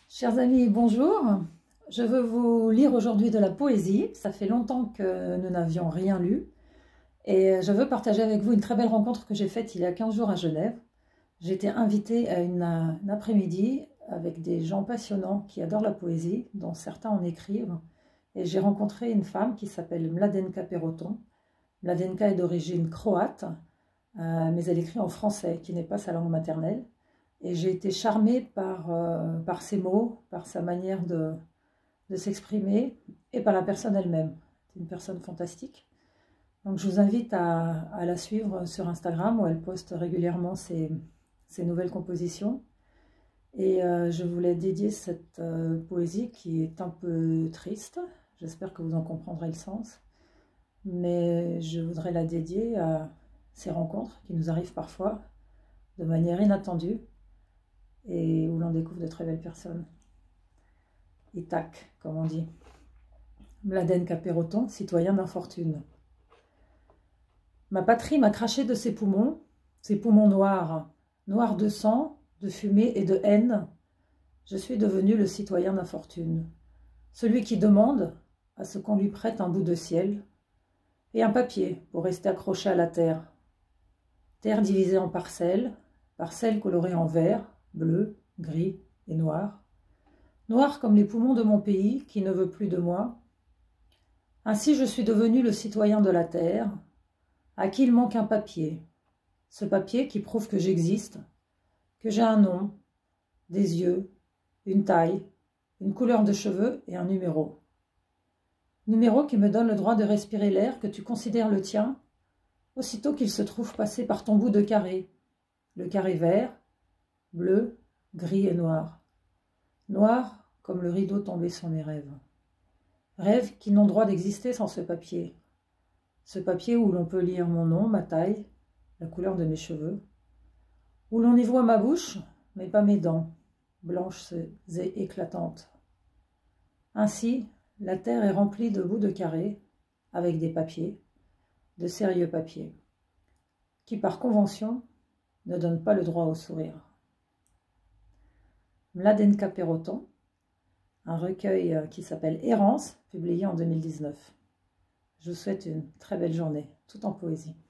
Chers amis, bonjour. Je veux vous lire aujourd'hui de la poésie. Ça fait longtemps que nous n'avions rien lu. Et je veux partager avec vous une très belle rencontre que j'ai faite il y a 15 jours à Genève. J'ai été invitée à un après-midi avec des gens passionnants qui adorent la poésie, dont certains en écrivent. Et j'ai rencontré une femme qui s'appelle Mladenka Peroton. Mladenka est d'origine croate, mais elle écrit en français, qui n'est pas sa langue maternelle. Et j'ai été charmée par ses mots, par sa manière de s'exprimer et par la personne elle-même. C'est une personne fantastique. Donc je vous invite à la suivre sur Instagram où elle poste régulièrement ses nouvelles compositions. Et je voulais dédier cette poésie qui est un peu triste. J'espère que vous en comprendrez le sens. Mais je voudrais la dédier à ces rencontres qui nous arrivent parfois de manière inattendue et où l'on découvre de très belles personnes. Itak, comme on dit. Mladenka Peroton, citoyen d'infortune. Ma patrie m'a craché de ses poumons noirs, noirs de sang, de fumée et de haine. Je suis devenu le citoyen d'infortune, celui qui demande à ce qu'on lui prête un bout de ciel et un papier pour rester accroché à la terre. Terre divisée en parcelles, parcelles colorées en vert, bleu, gris et noir. Noir comme les poumons de mon pays qui ne veut plus de moi. Ainsi je suis devenu le citoyen de la terre, à qui il manque un papier. Ce papier qui prouve que j'existe, que j'ai un nom, des yeux, une taille, une couleur de cheveux et un numéro. Numéro qui me donne le droit de respirer l'air que tu considères le tien, aussitôt qu'il se trouve passé par ton bout de carré. Le carré vert, bleu, gris et noir. Noir comme le rideau tombé sur mes rêves. Rêves qui n'ont droit d'exister sans ce papier. Ce papier où l'on peut lire mon nom, ma taille, la couleur de mes cheveux. Où l'on y voit ma bouche, mais pas mes dents, blanches et éclatantes. Ainsi, la terre est remplie de bouts de carré, avec des papiers, de sérieux papiers, qui par convention ne donnent pas le droit au sourire. Mladenka Peroton, un recueil qui s'appelle Errance, publié en 2019. Je vous souhaite une très belle journée, tout en poésie.